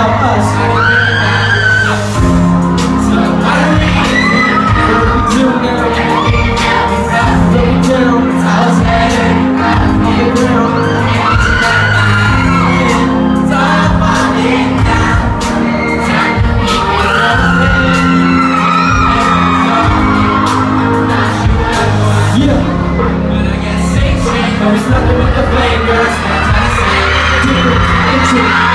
about us. So what do we do now? Looking down, how's that? On the ground. There's nothing with the flavors.